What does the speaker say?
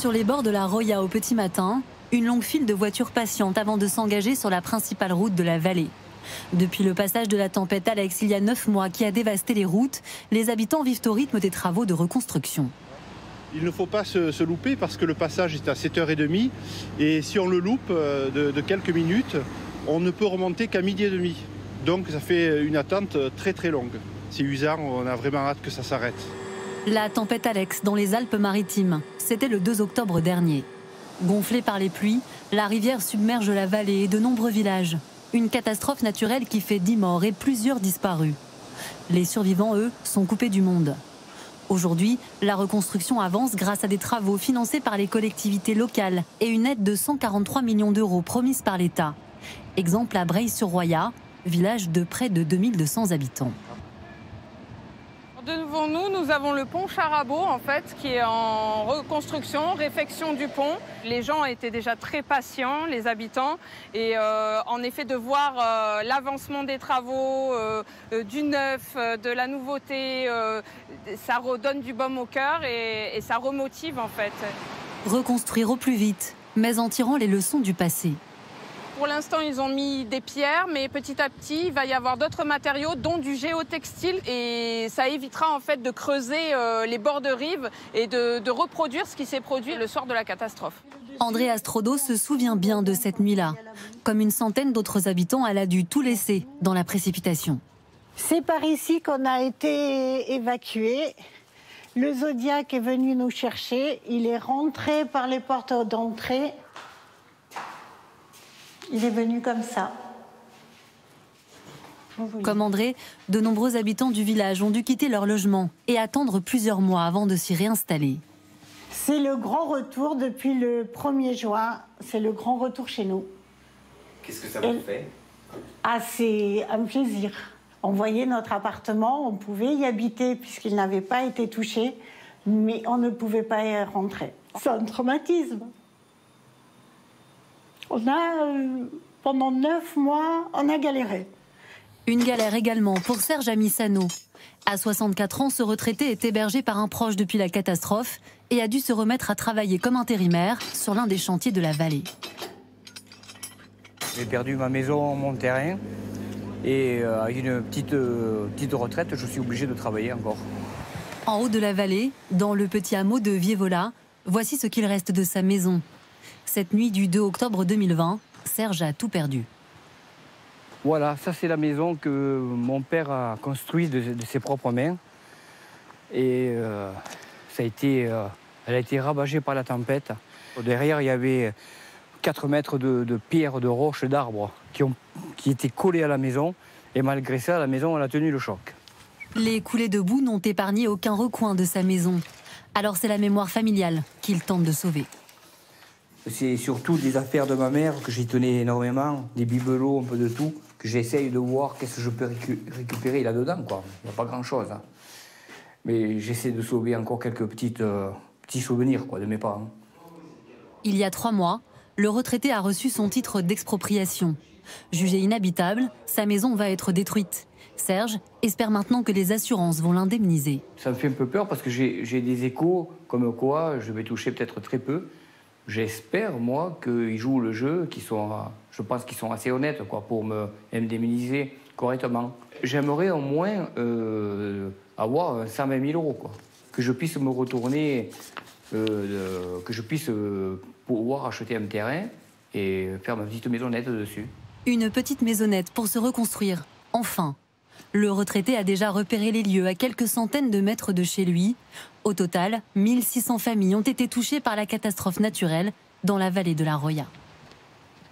Sur les bords de la Roya au petit matin, une longue file de voitures patiente avant de s'engager sur la principale route de la vallée. Depuis le passage de la tempête Alex il y a 9 mois qui a dévasté les routes, les habitants vivent au rythme des travaux de reconstruction. Il ne faut pas se louper parce que le passage est à 7h30 et si on le loupe de quelques minutes, on ne peut remonter qu'à 12h30. Donc ça fait une attente très longue. C'est usant, on a vraiment hâte que ça s'arrête. La tempête Alex dans les Alpes-Maritimes, c'était le 2 octobre dernier. Gonflée par les pluies, la rivière submerge la vallée et de nombreux villages. Une catastrophe naturelle qui fait 10 morts et plusieurs disparus. Les survivants, eux, sont coupés du monde. Aujourd'hui, la reconstruction avance grâce à des travaux financés par les collectivités locales et une aide de 143 millions d'euros promise par l'État. Exemple à Breil-sur-Roya, village de près de 2200 habitants. Devant nous avons le pont Charabot en fait, qui est en reconstruction, réfection du pont. Les gens étaient déjà très patients, les habitants, et en effet de voir l'avancement des travaux, du neuf, de la nouveauté, ça redonne du baume au cœur et ça remotive en fait. Reconstruire au plus vite, mais en tirant les leçons du passé. Pour l'instant, ils ont mis des pierres, mais petit à petit, il va y avoir d'autres matériaux, dont du géotextile. Et ça évitera en fait de creuser les bords de rive et de reproduire ce qui s'est produit le soir de la catastrophe. André Astrodo se souvient bien de cette nuit-là. Comme une centaine d'autres habitants, elle a dû tout laisser dans la précipitation. C'est par ici qu'on a été évacués. Le Zodiac est venu nous chercher. Il est rentré par les portes d'entrée. Il est venu comme ça. Comme André, de nombreux habitants du village ont dû quitter leur logement et attendre plusieurs mois avant de s'y réinstaller. C'est le grand retour depuis le 1er juin. C'est le grand retour chez nous. Qu'est-ce que ça vous fait? Ah, c'est un plaisir. On voyait notre appartement, on pouvait y habiter puisqu'il n'avait pas été touché, mais on ne pouvait pas y rentrer. C'est un traumatisme. Pendant 9 mois, on a galéré. Une galère également pour Serge Amissano. À 64 ans, ce retraité est hébergé par un proche depuis la catastrophe et a dû se remettre à travailler comme intérimaire sur l'un des chantiers de la vallée. J'ai perdu ma maison, mon terrain et avec une petite retraite, je suis obligé de travailler encore. En haut de la vallée, dans le petit hameau de Vievola, voici ce qu'il reste de sa maison. Cette nuit du 2 octobre 2020, Serge a tout perdu. Voilà, ça c'est la maison que mon père a construite de ses propres mains. Et elle a été ravagée par la tempête. Derrière, il y avait 4 mètres de pierres, de roches, d'arbres qui étaient collés à la maison. Et malgré ça, la maison elle a tenu le choc. Les coulées de boue n'ont épargné aucun recoin de sa maison. Alors c'est la mémoire familiale qu'il tente de sauver. C'est surtout des affaires de ma mère que j'y tenais énormément, des bibelots, un peu de tout, que j'essaye de voir qu'est-ce que je peux récupérer là-dedans, quoi. Il n'y a pas grand-chose. Hein. Mais j'essaie de sauver encore quelques petits souvenirs, quoi, de mes parents. Il y a 3 mois, le retraité a reçu son titre d'expropriation. Jugé inhabitable, sa maison va être détruite. Serge espère maintenant que les assurances vont l'indemniser. Ça me fait un peu peur parce que j'ai des échos comme quoi je vais toucher peut-être très peu. J'espère, moi, qu'ils jouent le jeu, je pense qu'ils sont assez honnêtes quoi, pour m'indemniser correctement. J'aimerais au moins avoir 120 000 euros, quoi. Que je puisse me retourner, que je puisse pouvoir acheter un terrain et faire ma petite maisonnette dessus. Une petite maisonnette pour se reconstruire, enfin. Le retraité a déjà repéré les lieux à quelques centaines de mètres de chez lui. Au total, 1600 familles ont été touchées par la catastrophe naturelle dans la vallée de la Roya.